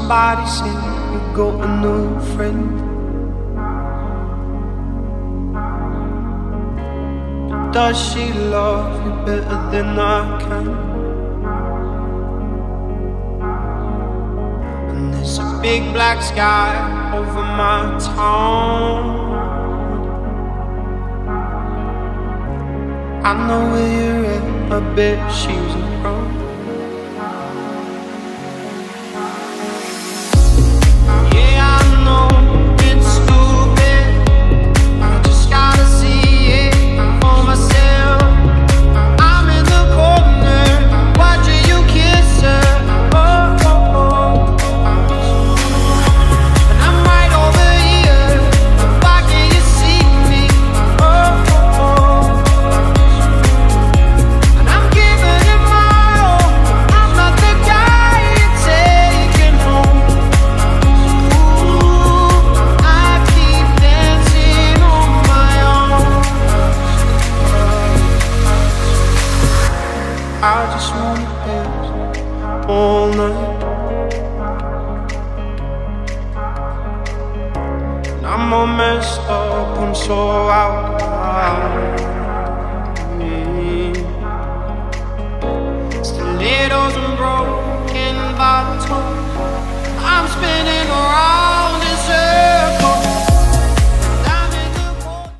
somebody say you got a new friend. Does she love you better than I can? And there's a big black sky over my town. I know where you're at, I bet she's around. I just wanna dance all night, and I'm all messed up, I'm so out.